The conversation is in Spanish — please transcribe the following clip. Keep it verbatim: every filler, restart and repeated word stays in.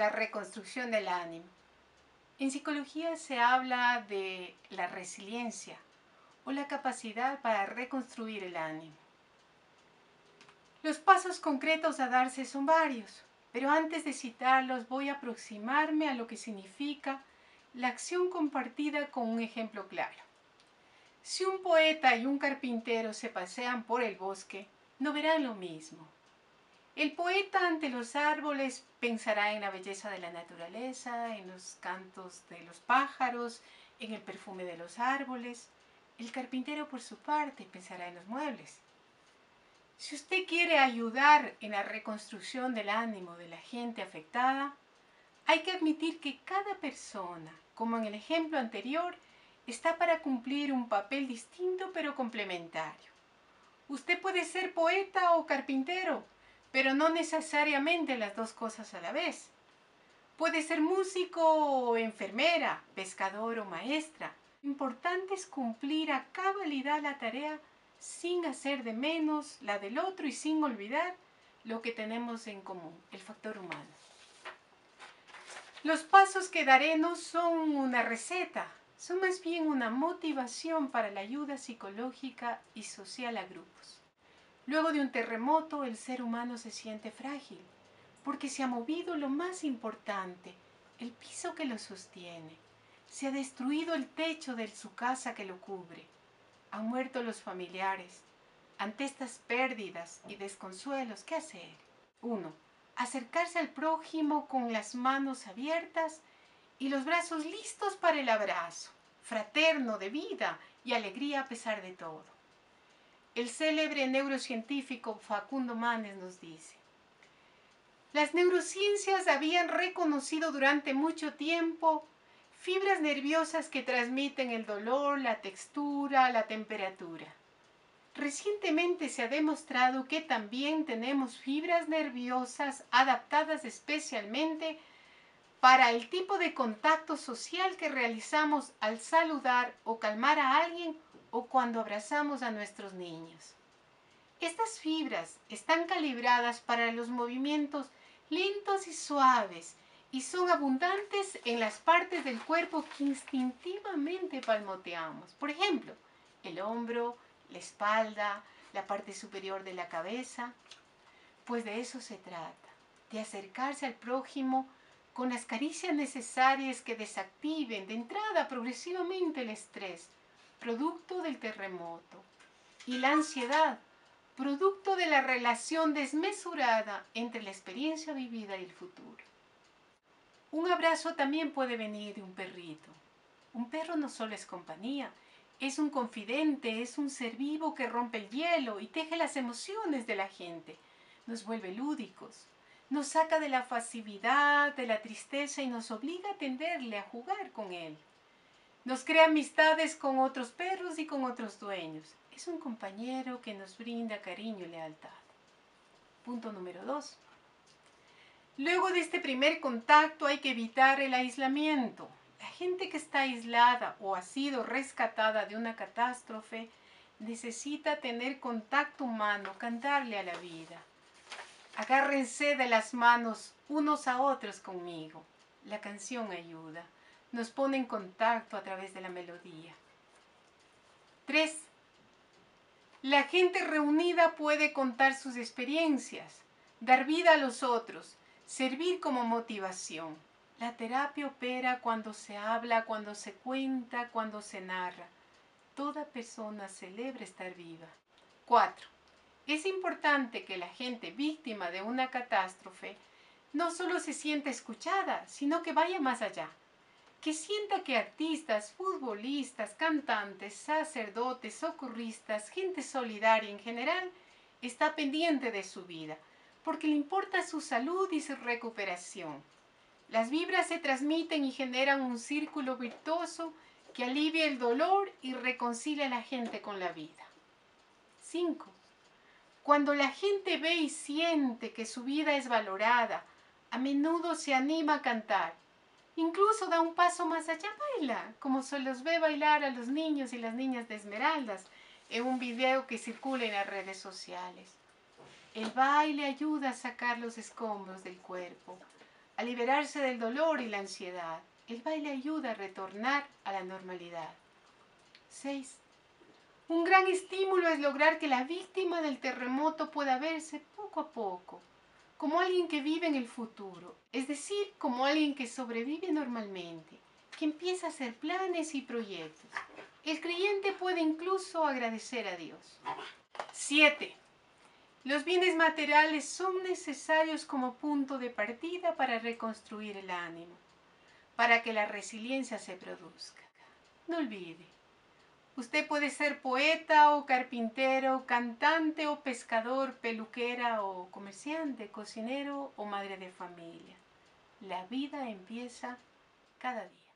la reconstrucción del ánimo. En psicología se habla de la resiliencia o la capacidad para reconstruir el ánimo. Los pasos concretos a darse son varios, pero antes de citarlos voy a aproximarme a lo que significa la acción compartida con un ejemplo claro. Si un poeta y un carpintero se pasean por el bosque, no verán lo mismo. El poeta ante los árboles pensará en la belleza de la naturaleza, en los cantos de los pájaros, en el perfume de los árboles. El carpintero, por su parte, pensará en los muebles. Si usted quiere ayudar en la reconstrucción del ánimo de la gente afectada, hay que admitir que cada persona, como en el ejemplo anterior, está para cumplir un papel distinto pero complementario. Usted puede ser poeta o carpintero, pero no necesariamente las dos cosas a la vez. Puede ser músico o enfermera, pescador o maestra. Lo importante es cumplir a cabalidad la tarea sin hacer de menos la del otro y sin olvidar lo que tenemos en común, el factor humano. Los pasos que daré no son una receta, son más bien una motivación para la ayuda psicológica y social a grupos. Luego de un terremoto, el ser humano se siente frágil, porque se ha movido lo más importante, el piso que lo sostiene. Se ha destruido el techo de su casa que lo cubre. Han muerto los familiares. Ante estas pérdidas y desconsuelos, ¿qué hacer? uno. Acercarse al prójimo con las manos abiertas y los brazos listos para el abrazo, fraterno, de vida y alegría a pesar de todo. El célebre neurocientífico Facundo Manes nos dice: las neurociencias habían reconocido durante mucho tiempo fibras nerviosas que transmiten el dolor, la textura, la temperatura. Recientemente se ha demostrado que también tenemos fibras nerviosas adaptadas especialmente para el tipo de contacto social que realizamos al saludar o calmar a alguien o cuando abrazamos a nuestros niños. Estas fibras están calibradas para los movimientos lentos y suaves y son abundantes en las partes del cuerpo que instintivamente palmoteamos. Por ejemplo, el hombro, la espalda, la parte superior de la cabeza. Pues de eso se trata, de acercarse al prójimo con las caricias necesarias que desactiven de entrada progresivamente el estrés, producto del terremoto, y la ansiedad, producto de la relación desmesurada entre la experiencia vivida y el futuro. Un abrazo también puede venir de un perrito. Un perro no solo es compañía, es un confidente, es un ser vivo que rompe el hielo y teje las emociones de la gente. Nos vuelve lúdicos, nos saca de la pasividad, de la tristeza y nos obliga a atenderle, a jugar con él. Nos crea amistades con otros perros y con otros dueños. Es un compañero que nos brinda cariño y lealtad. Punto número dos. Luego de este primer contacto hay que evitar el aislamiento. La gente que está aislada o ha sido rescatada de una catástrofe necesita tener contacto humano, cantarle a la vida. Agárrense de las manos unos a otros conmigo. La canción ayuda, nos pone en contacto a través de la melodía. tres. La gente reunida puede contar sus experiencias, dar vida a los otros, servir como motivación. La terapia opera cuando se habla, cuando se cuenta, cuando se narra. Toda persona celebra estar viva. cuatro. Es importante que la gente víctima de una catástrofe no solo se sienta escuchada, sino que vaya más allá. Que sienta que artistas, futbolistas, cantantes, sacerdotes, socorristas, gente solidaria en general, está pendiente de su vida, porque le importa su salud y su recuperación. Las vibras se transmiten y generan un círculo virtuoso que alivia el dolor y reconcilia a la gente con la vida. cinco. Cuando la gente ve y siente que su vida es valorada, a menudo se anima a cantar. Incluso da un paso más allá, baila, como se los ve bailar a los niños y las niñas de Esmeraldas en un video que circula en las redes sociales. El baile ayuda a sacar los escombros del cuerpo, a liberarse del dolor y la ansiedad. El baile ayuda a retornar a la normalidad. seis. Un gran estímulo es lograr que la víctima del terremoto pueda verse poco a poco como alguien que vive en el futuro, es decir, como alguien que sobrevive normalmente, que empieza a hacer planes y proyectos. El creyente puede incluso agradecer a Dios. siete. Los bienes materiales son necesarios como punto de partida para reconstruir el ánimo, para que la resiliencia se produzca. No olvide, usted puede ser poeta o carpintero, cantante o pescador, peluquera o comerciante, cocinero o madre de familia. La vida empieza cada día.